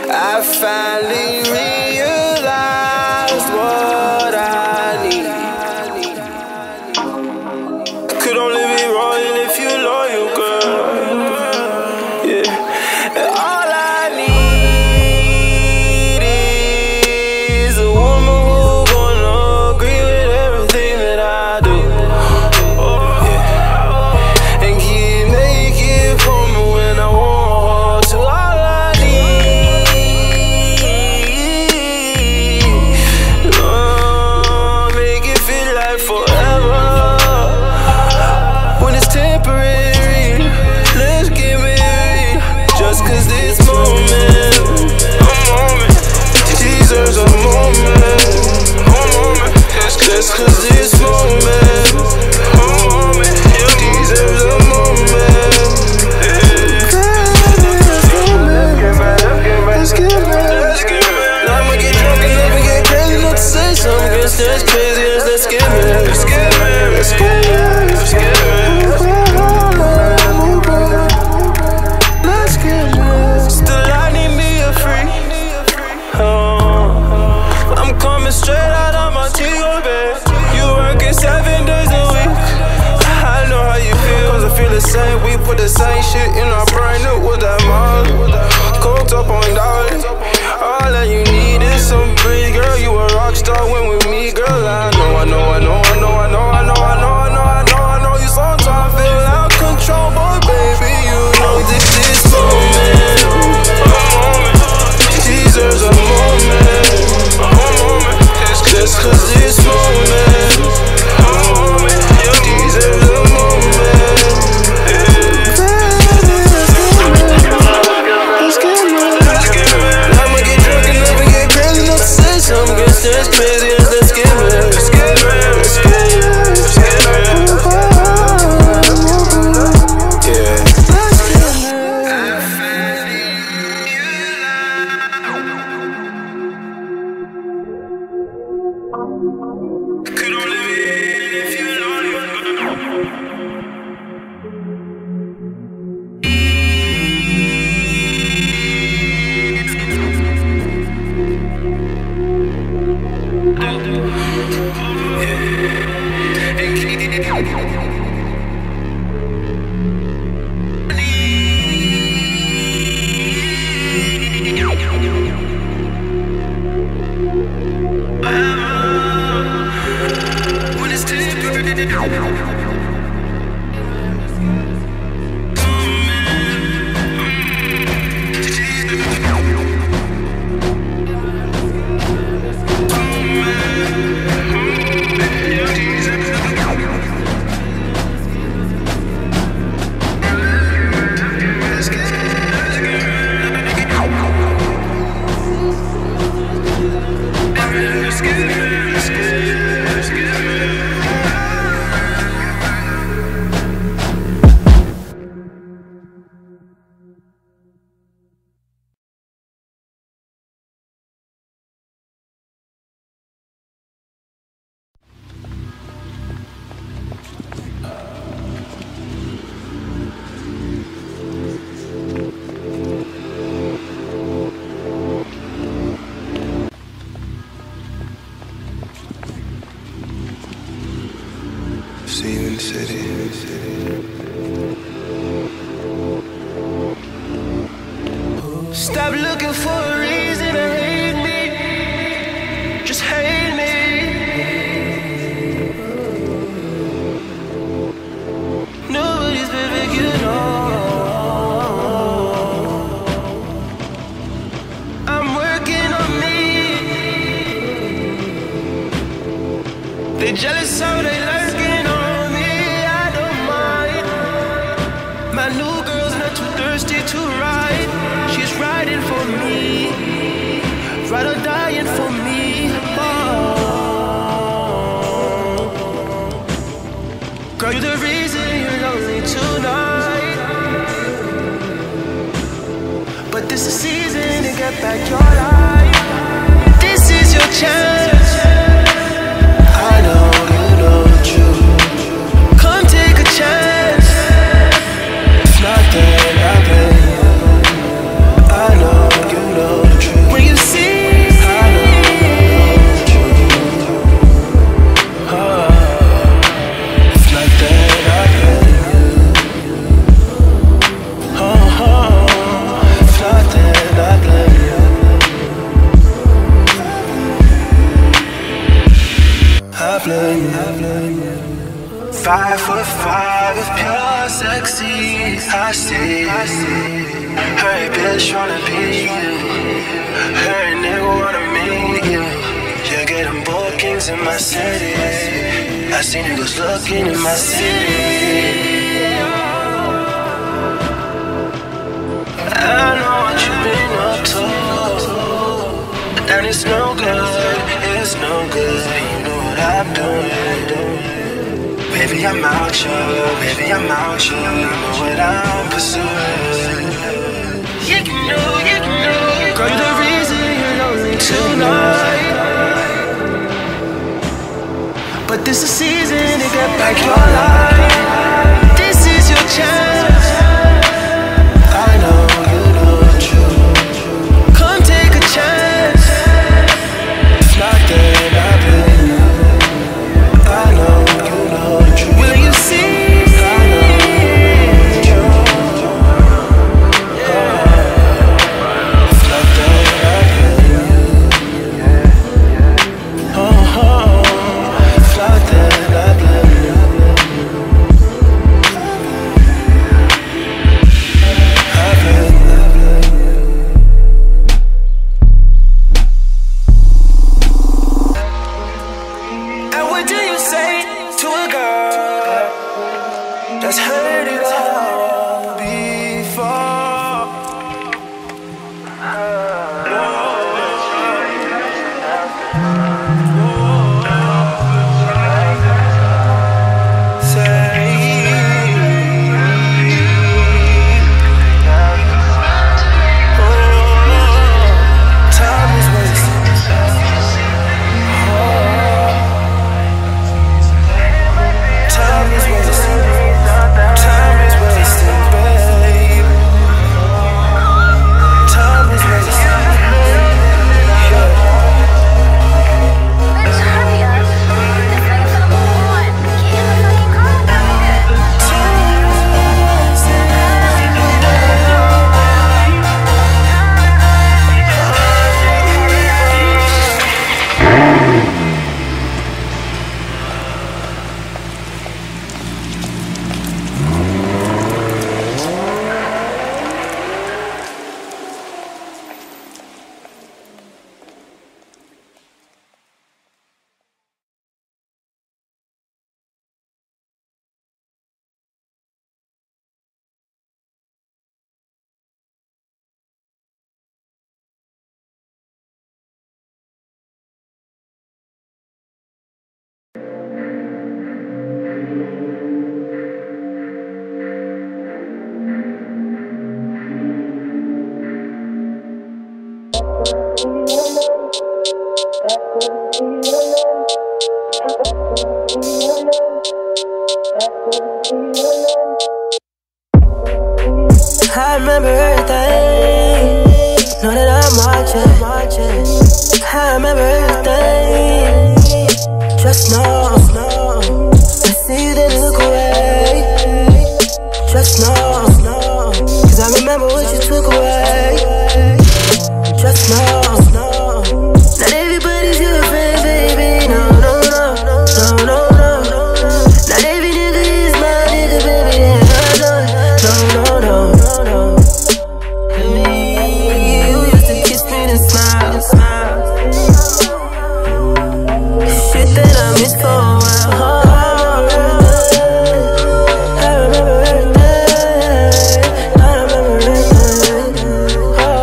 I finally realized what I need. I could only be royal if you're loyal, girl. Yeah. And all I need is a woman who's gonna agree with everything that I do. Yeah. And keep making for me when I want to. All I need, make it feel like forever. When it's temporary, let's get married. Just cause this moment, a moment, deserves a moment, a moment. Just cause this moment, a moment, deserves a moment. Let's get married. I'ma get drunk enough and get crazy enough to say something against that's crazy as let's get married. Let's get married. Let's get married. Let's get married. Let's get married. Still I need me a freak. I'm coming straight out of my Tigo bed. You working 7 days a week. I know how you feel, cause I feel the same. We put the same shit in our brain. It was that mom. Coked up on dollars. All that you need is some breeze, girl. You a rock star when we meet, girl. I know. You sometimes feel out of control, but baby, you know this moment, a moment, deserves a moment, a moment. Just cause this moment, a moment, deserves a moment. Let's get married. I'ma get drunk enough and get crazy enough to say something against that's crazy as let's get married. Let's get married. Let's get married. Let's get married. Yeah. Let's get married. Could only be if you know you. When it's Steven City. Stop looking for a reason to hate me. Just hate me. Nobody's perfect, you know. I'm working on me. They jealous, so they lurking on me. I don't mind. My new girl's not too thirsty to ride. She's riding for me, ride or dying for me. Oh. Girl, you're the reason you're lonely tonight. But this is season to get back your life. This is your chance. I know you know the truth. Come take a chance. It's nothing. I know you know the truth. 5'5" of pure sexy. I see her bitch wanna be you. Her nigga wanna meet you. You're getting bookings in my city. I see niggas looking in my city. I know what you've been up to, but then it's no good, it's no good. You know what I'm doing. Baby, I'm out here, baby, I'm out here. You know what I'm pursuing. You can know, girl, you're the reason you're lonely tonight. But this is season to get back your life. This is your chance. I know you know the truth. Come take a chance. If not, then I'll blame you. I know you know the truth. Will you see? I know the truth. If not, then I'll blame you. If not, then I'll blame you. That's heard it all before. Time is wasted. Time is wasted. Time is wasted, babe. Time is wasted. Bitch, hurry up. This nigga finna move on. Get in the fucking car about it. I remember everything. Know that I'm watching. I remember everything. Just know. I see you then look away. Just know. Cause I remember what you took away. Just know. Not everybody's your friend, baby. No. Not every nigga is my nigga, baby. No. You used to kiss me and smile. Shit that I miss for a while. I remember everything. I remember everything.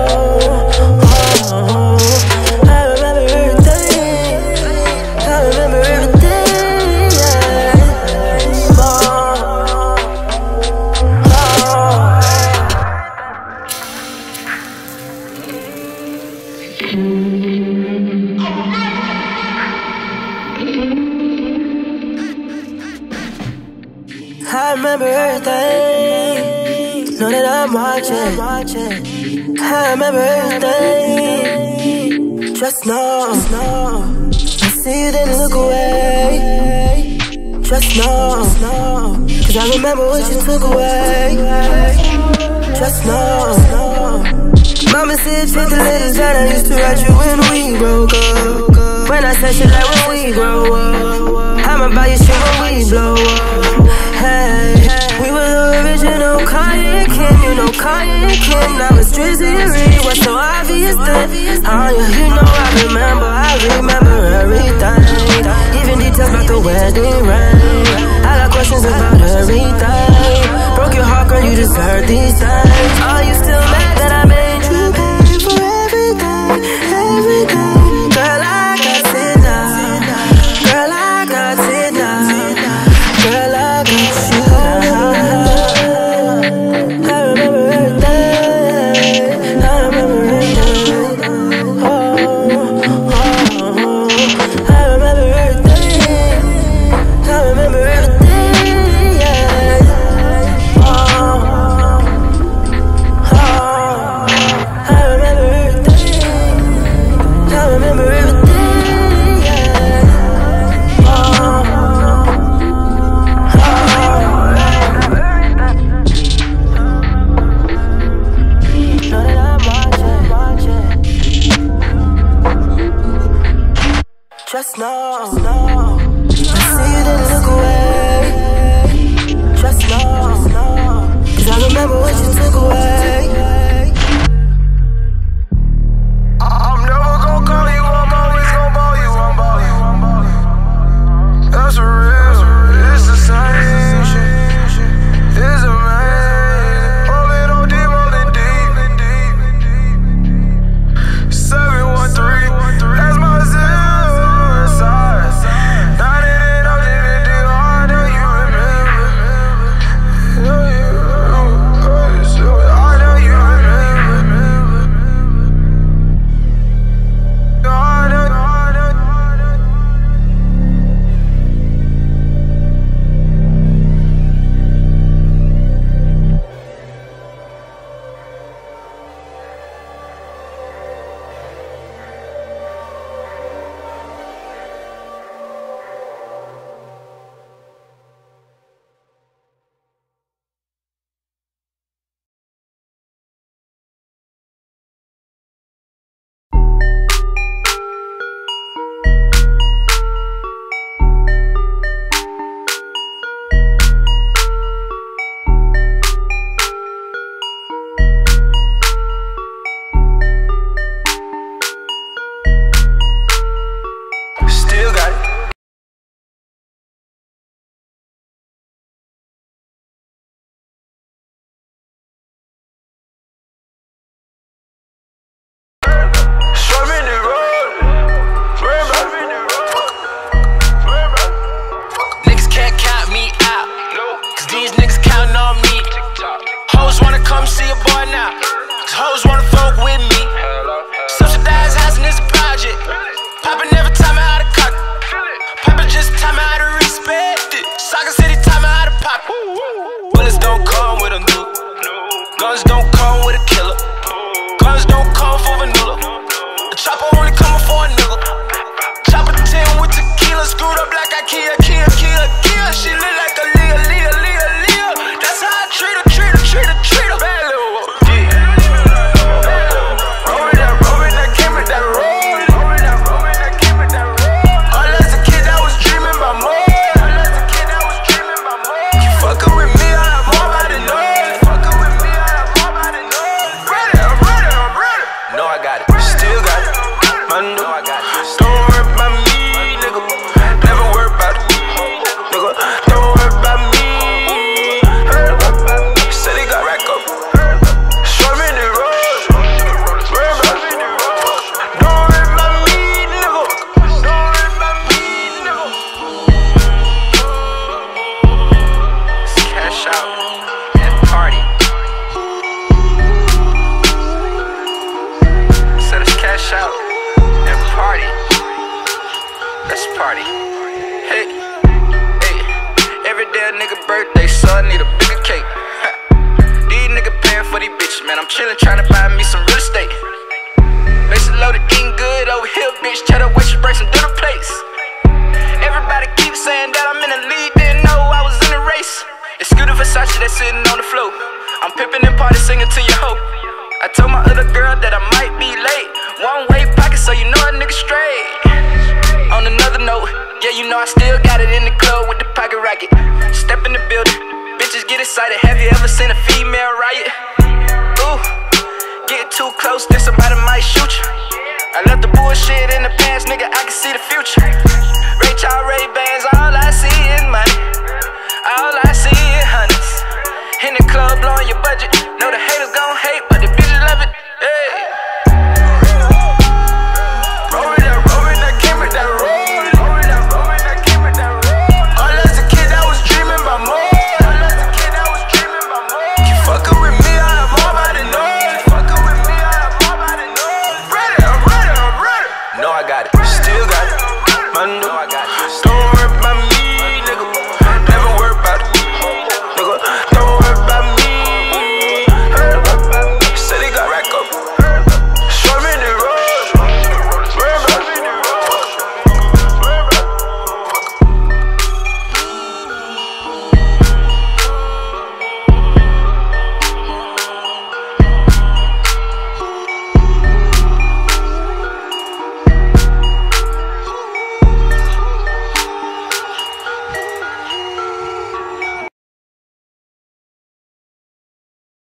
I remember everything. Know that I'm watching. I remember everything. Just know. I see you then look away. Just know. Cause I remember what you took away. Just know. Mama said check the letters that I used to write you when we broke up. When I said shit like when we grow up. I'ma buy you shit when we blow up. Hey, we were the original Kanye and Kim. You know Kanye and Kim. Now it's Drizzy and Reed. What's so obvious then? You know I remember everything. Even details about the wedding ring. I got questions about everything. Broke your heart, girl, you deserve these things. Are you still mad that I made you pay for everything? Everything. Girl, I got it now. Girl, I got it now. Girl, I got you now. I remember everything. I remember everything. I remember everything. I remember everything, yeah. I remember everything. I remember everything, yeah. Know that I'm watching. Just know, I see you didn't look away. Just know, 'cause I remember what you took away. I'm never gon' call you, I'm always gon' ball you, I'm ball you. That's real, it's the same shit. It's amazing, rolling deep. 713, that's my suicide. 98, I'm living deep, I know you remember. I know you still got it. Show me the road. Niggas can't count me out, 'cause these niggas counting on me. Hoes wanna come see a boy now, 'cause hoes wanna fuck with me. Subsidized housing is a project. Papa never taught me how to cock. Papa just taught me how to respect it. Soccer City taught me how to pop it. Bullets don't come with a nuke. Guns don't come with a killer. Guns don't come for vanilla. The chopper only coming for a nigga. Chopper 10 with tequila, screwed up like I Kia. She look like a Leah. That's how I treat her. Bad little Roll that came with that roll. All as a kid I was dreaming about more. You fucking with me, I have more about it, no. I'm ready. No, I got it, still got it. Man, no, I got it. Don't worry about me, nigga. Never worry about it, nigga. Don't worry about me. Said he got rack up. Show me the road. Worry about it. Don't worry about me, nigga. It's cash out and party. Said it's cash out and party. Let's party. Hey, every day a nigga birthday, so I need a bigger cake. These niggas paying for these bitches, man. I'm chillin', tryna buy me some real estate. Basic loaded, eating good over here, bitch. Cheddar waitress, break some dinner plates. Everybody keeps saying that I'm in the lead, didn't know I was in the race. It's Scooter Versace that's sitting on the floor. I'm pimpin' and party singing to your hoe. I told my other girl that I might be late. One way pocket, so you know a nigga straight. On another note, yeah, you know I still got it in the club with the pocket rocket. Step in the building, bitches get excited. Have you ever seen a female riot? Ooh, get too close, then somebody might shoot you.